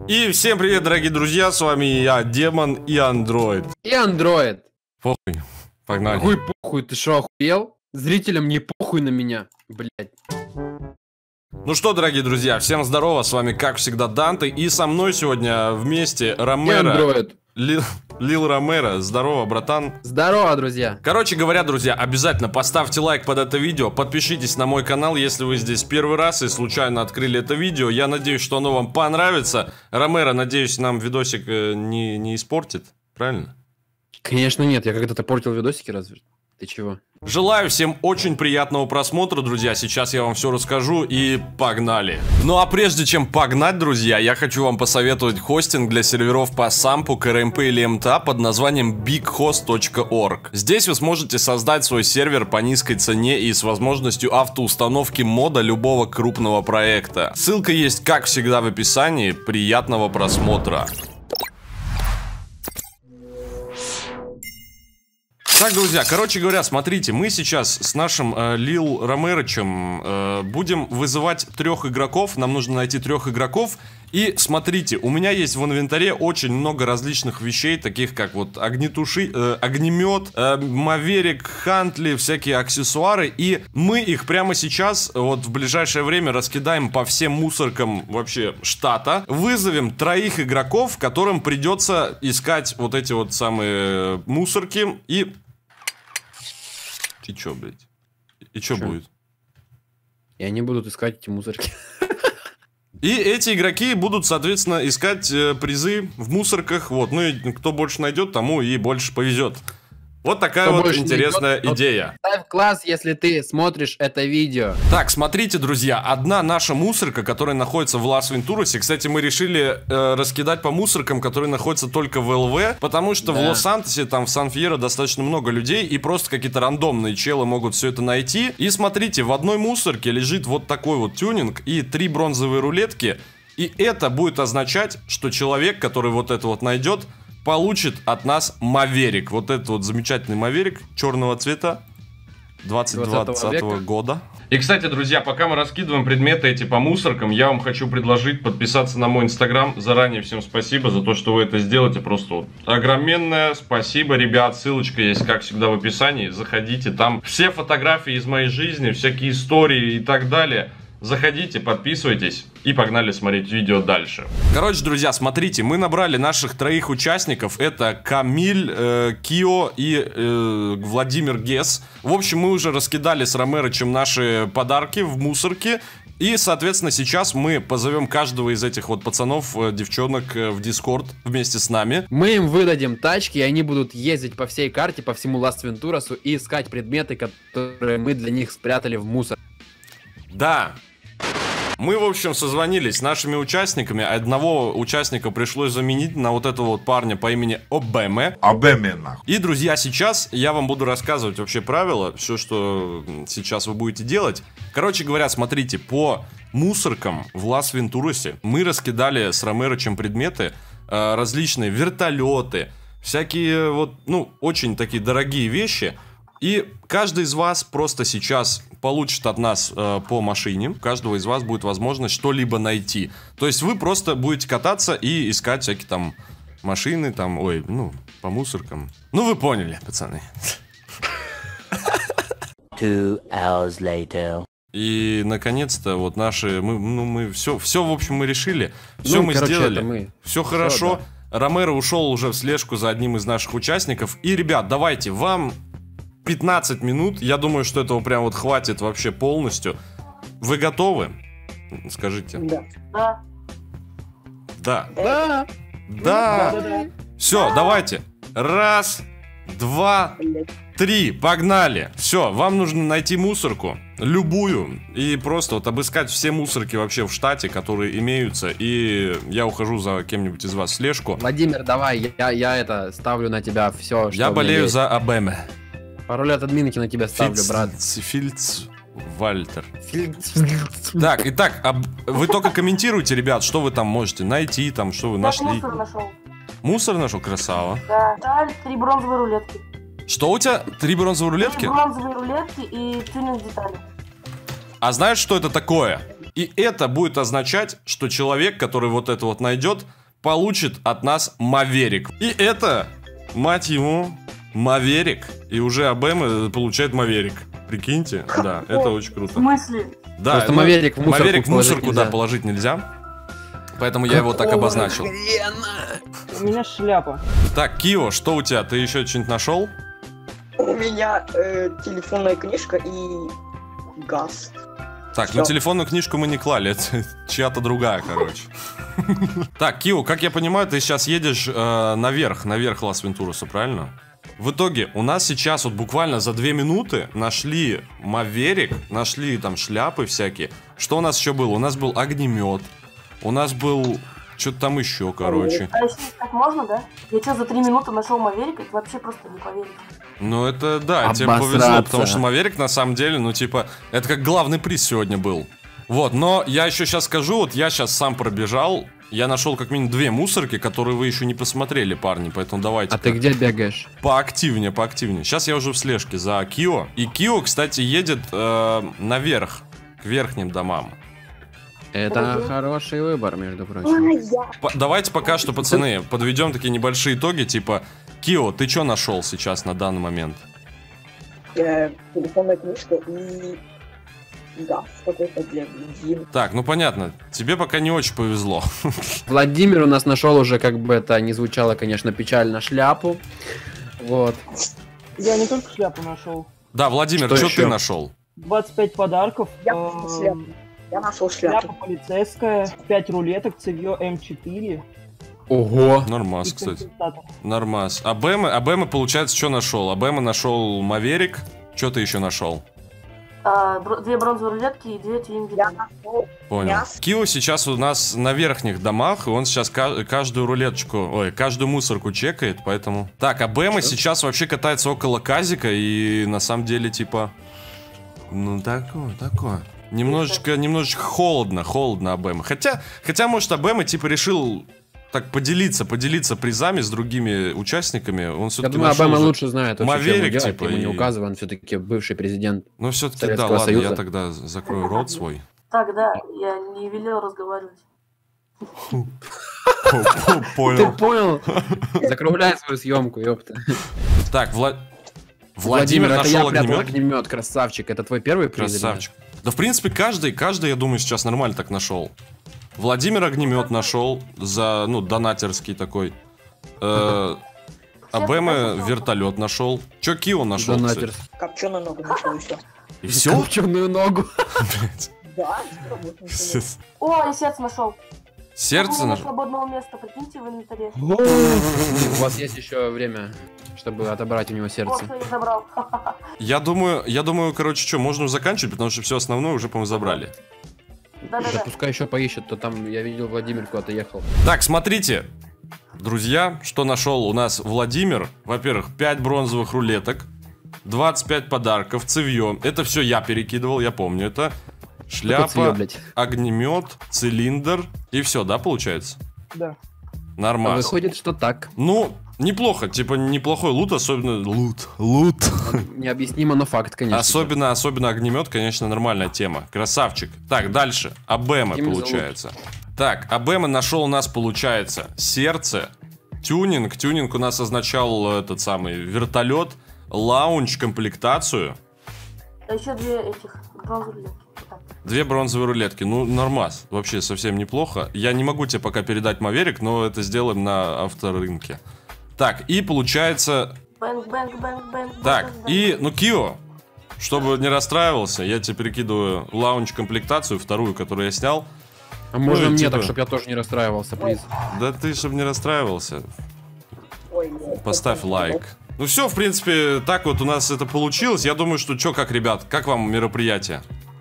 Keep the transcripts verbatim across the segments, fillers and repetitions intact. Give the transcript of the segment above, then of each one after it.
И всем привет, дорогие друзья, с вами я, Демон и Андроид. И Андроид. Похуй, погнали. Какой похуй, ты шо, охуел? Зрителям не похуй на меня, блять. Ну что, дорогие друзья, всем здорово, с вами как всегда Данте, и со мной сегодня вместе Ромеро. И Андроид. Лил, Лил Ромеро, здорово, братан. Здорово, друзья. Короче говоря, друзья, обязательно поставьте лайк под это видео, подпишитесь на мой канал, если вы здесь первый раз и случайно открыли это видео. Я надеюсь, что оно вам понравится. Ромеро, надеюсь, нам видосик э, не, не испортит, правильно? Конечно нет, я когда-то портил видосики разве? Ты чего? Желаю всем очень приятного просмотра, друзья. Сейчас я вам все расскажу и погнали. Ну а прежде чем погнать, друзья, я хочу вам посоветовать хостинг для серверов по сампу, КРМП или МТА под названием биг хост точка орг. Здесь вы сможете создать свой сервер по низкой цене и с возможностью автоустановки мода любого крупного проекта. Ссылка есть, как всегда, в описании. Приятного просмотра. Так, друзья, короче говоря, смотрите, мы сейчас с нашим э, Лил Ромерочем э, будем вызывать трех игроков. Нам нужно найти трех игроков. И смотрите, у меня есть в инвентаре очень много различных вещей, таких как вот огнетуши, э, огнемет, э, Маверик, Хантли, всякие аксессуары. И мы их прямо сейчас, вот в ближайшее время, раскидаем по всем мусоркам вообще штата. Вызовем троих игроков, которым придется искать вот эти вот самые мусорки. И... И чё, блядь? И чё, чё будет? И они будут искать эти мусорки. И эти игроки будут, соответственно, искать э, призы в мусорках. Вот, ну и кто больше найдет, тому и больше повезет. Вот такая кто вот интересная найдет, идея. Ставь класс, если ты смотришь это видео. Так, смотрите, друзья, одна наша мусорка, которая находится в Лас-Вентурасе. Кстати, мы решили э, раскидать по мусоркам, которые находятся только в ЛВ, потому что да. в Лос-Сантосе, там в Сан-Фьеро достаточно много людей, и просто какие-то рандомные челы могут все это найти. И смотрите, в одной мусорке лежит вот такой вот тюнинг и три бронзовые рулетки. И это будет означать, что человек, который вот это вот найдет, получит от нас Маверик. Вот этот вот замечательный Маверик черного цвета двадцать двадцатого года. И, кстати, друзья, пока мы раскидываем предметы эти по мусоркам, я вам хочу предложить подписаться на мой инстаграм. Заранее всем спасибо за то, что вы это сделаете. Просто вот огроменное спасибо, ребят. Ссылочка есть, как всегда, в описании. Заходите, там все фотографии из моей жизни, всякие истории и так далее. Заходите, подписывайтесь и погнали смотреть видео дальше. Короче, друзья, смотрите, мы набрали наших троих участников. Это Камиль, э, Кио и э, Владимир Гес. В общем, мы уже раскидали с Ромерочем наши подарки в мусорке. И, соответственно, сейчас мы позовем каждого из этих вот пацанов, э, девчонок э, в Дискорд вместе с нами. Мы им выдадим тачки, и они будут ездить по всей карте, по всему Лас-Вентурасу и искать предметы, которые мы для них спрятали в мусор. Да. Мы, в общем, созвонились с нашими участниками. Одного участника пришлось заменить на вот этого вот парня по имени Обеме. Обеме, нахуй. И, друзья, сейчас я вам буду рассказывать вообще правила, все, что сейчас вы будете делать. Короче говоря, смотрите, по мусоркам в Лас-Вентурасе мы раскидали с Ромерочем предметы, э, различные вертолеты, всякие вот, ну, очень такие дорогие вещи. И каждый из вас просто сейчас получит от нас э, по машине. У каждого из вас будет возможность что-либо найти. То есть вы просто будете кататься и искать всякие там машины, там, ой, ну, по мусоркам. Ну, вы поняли, пацаны. Two hours later. И, наконец-то, вот наши, мы, ну, мы все, все, в общем, мы решили. Все ну, мы короче, сделали. Мы... Все хорошо. Да. Ромеро ушел уже в слежку за одним из наших участников. И, ребят, давайте, вам... пятнадцать минут, я думаю, что этого прям вот хватит вообще полностью. Вы готовы? Скажите. Да. Да. Да. Да. Да. Да, да. Все, давайте. Раз, два, три. Погнали. Все, вам нужно найти мусорку. Любую. И просто вот обыскать все мусорки вообще в штате, которые имеются. И я ухожу за кем-нибудь из вас в слежку. Владимир, давай, я, я это ставлю на тебя все, что я болею за Обеме. Пароль от админки на тебя ставлю, Фильц, брат. Фильц Вальтер. Так, итак, а вы только комментируйте, ребят, что вы там можете найти, там, что вы нашли. Мусор нашел. Мусор нашел, красава. Да, деталь, три бронзовые рулетки. Что у тебя? Три бронзовые рулетки? Три бронзовые рулетки и тюнинг детали. А знаешь, что это такое? И это будет означать, что человек, который вот это вот найдет, получит от нас Маверик. И это, мать ему, Маверик. И уже АБМ получает Маверик. Прикиньте? Да, это очень В круто. смысле? Да, Просто ну, Маверик в мусорку Маверик в мусорку, положить да, нельзя. положить нельзя. Поэтому я его так Какого обозначил. хрена? У меня шляпа. Так, Кио, что у тебя? Ты еще что-нибудь нашел? У меня э, телефонная книжка и газ. Так, Всё. ну телефонную книжку мы не клали, это чья-то другая, короче. Так, Кио, как я понимаю, ты сейчас едешь э, наверх, наверх Лас-Вентураса, правильно? В итоге у нас сейчас вот буквально за две минуты нашли Маверик, нашли там шляпы всякие. Что у нас еще было? У нас был огнемет, у нас был что-то там еще, короче. А если так можно, да? Я что, за три минуты нашел Маверик, это вообще просто не поверить. Ну это да, тебе Обосраться. повезло, потому что Маверик на самом деле, ну типа, это как главный приз сегодня был. Вот, но я еще сейчас скажу, вот я сейчас сам пробежал, я нашел как минимум две мусорки, которые вы еще не посмотрели, парни, поэтому давайте. А ты где бегаешь? Поактивнее, поактивнее. Сейчас я уже в слежке за Кио. И Кио, кстати, едет э, наверх, к верхним домам. Это хороший выбор, между А, прочим. я. По- давайте пока что, пацаны, подведем такие небольшие итоги, типа, Кио, ты что нашел сейчас на данный момент? Э, телефонная книжка и газ какой-то для бензина. Так, ну понятно, тебе пока не очень повезло. Владимир у нас нашел уже, как бы это не звучало, конечно, печально, шляпу. Вот. Я не только шляпу нашел. Да, Владимир, Что что еще? ты нашел? двадцать пять подарков. Я эм, нашел шляпу. Я нашел Шляпа шляпу. полицейская, пять рулеток, цевьё эм четыре. Ого. Нормас, и кстати. компенсатор. Нормас. А Бэма, а Бэма, получается, что нашел? А Бэма нашел Маверик. Что ты еще нашел? А, бро- две бронзовые рулетки и две тюнинги. Я нашел. Понял. Мясо. Кио сейчас у нас на верхних домах, и он сейчас ка- каждую рулеточку, ой, каждую мусорку чекает, поэтому... Так, а Бэма сейчас вообще катается около Казика, и на самом деле, типа... Ну, такое, такое. Немножечко, немножечко холодно, холодно Абэма. Хотя, хотя, может, Абэма, типа, решил так поделиться, поделиться призами с другими участниками. Он Я все-таки думаю, нашел Обама уже- лучше знает, вообще, Маверик, что ему делать, типа, ему не и- указывай, он все-таки бывший президент. Ну, все-таки, да, Советского ладно, я Союза. тогда закрою рот свой. Так, да, я не велел разговаривать. Ты Понял. понял? Закругляй свою съемку, ёпта. Так, Вла- Владимир это я нашел прятал огнемет. огнемет, красавчик. Это твой первый приз? или нет? Красавчик. Да, в принципе, каждый, каждый, я думаю, сейчас нормально так нашел. Владимир огнемет нашел за, ну, донатерский такой. Э, Абэма вертолет нашел. Че Кио нашел? Донатер. Копченую ногу нашел и все. И все? Копченую ногу. Да, работает. О, я сердце нашел. Сердце на нашел. свободного места, прикиньте, в инвентаре. У вас есть еще время, чтобы отобрать у него О, сердце. что я забрал. Я думаю, я думаю, короче, что, можно заканчивать, потому что все основное уже, по-моему, забрали. Да Да-да-да. пускай еще поищет, то там я видел, Владимир куда-то ехал. Так, смотрите, друзья, что нашел у нас Владимир. Во-первых, пять бронзовых рулеток, двадцать пять подарков, цевьё. Это все я перекидывал, я помню это. Какое Шляпа, цевьё, блядь? огнемет, цилиндр и все, да, получается? Да. Нормально. Выходит, что так. Ну, неплохо, типа неплохой лут, особенно лут, лут. Необъяснимо, но факт, конечно. Особенно, особенно огнемет, конечно, нормальная тема. Красавчик. Так, дальше. Абэма Каким получается. Так, Абэма нашел у нас, получается, сердце, тюнинг. Тюнинг у нас означал этот самый вертолет, лаунч, комплектацию. А еще две этих бронзовые рулетки. Вот так. Две бронзовые рулетки. Ну, нормас. Вообще совсем неплохо. Я не могу тебе пока передать Маверик, но это сделаем на авторынке. Так, и получается... Бэнк, бэнк, бэнк, бэнк. Так, бэнк, и, бэнк. ну, Кио, чтобы не расстраивался, я тебе перекидываю лаунч-комплектацию, вторую, которую я снял. А можно ну и мне типа- так, чтобы я тоже не расстраивался, приз. Да ты, чтобы не расстраивался, Ой, нет. поставь лайк. Ну все, в принципе, так вот у нас это получилось. Я думаю, что что, как, ребят, как вам мероприятие?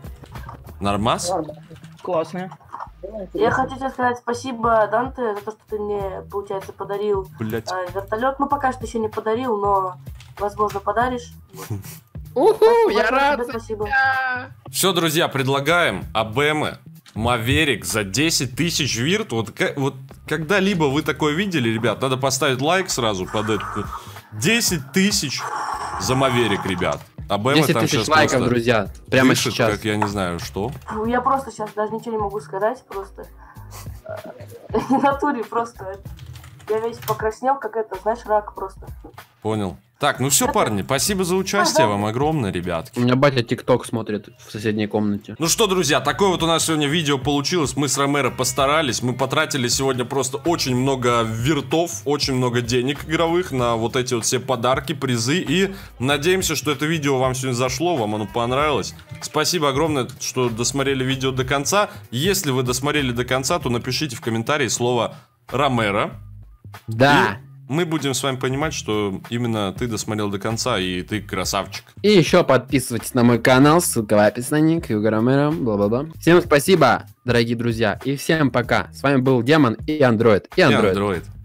Нормас? Ладно. Классная. Я хочу тебе сказать спасибо, Данте, за то, что ты мне, получается, подарил Блять. э, вертолет. Ну, пока что еще не подарил, но, возможно, подаришь. Вот. Уху, я Большое рад. тебе Спасибо. Все, друзья, предлагаем Абэмы, Маверик за десять тысяч вирт. Вот, ка- вот когда-либо вы такое видели, ребят, надо поставить лайк сразу под это. десять тысяч за Маверик, ребят. А Бэма десять там тысяч сейчас лайков, просто друзья. Прямо дышит, сейчас. как я не знаю что. Фу, я просто сейчас даже ничего не могу сказать, просто. В натуре просто. Я весь покраснел, как это, знаешь, рак просто. Понял. Так, ну все, парни, спасибо за участие вам огромное, ребятки. У меня батя ТикТок смотрит в соседней комнате. Ну что, друзья, такое вот у нас сегодня видео получилось. Мы с Ромеро постарались. Мы потратили сегодня просто очень много виртов, очень много денег игровых на вот эти вот все подарки, призы. И надеемся, что это видео вам сегодня зашло, вам оно понравилось. Спасибо огромное, что досмотрели видео до конца. Если вы досмотрели до конца, то напишите в комментарии слово Ромеро. Да. И мы будем с вами понимать, что именно ты досмотрел до конца, и ты красавчик. И еще подписывайтесь на мой канал, ссылка в описании, Хьюго Ромеро, бла-бла-бла. Всем спасибо, дорогие друзья, и всем пока. С вами был Демон и Андроид. И И Андроид. Андроид.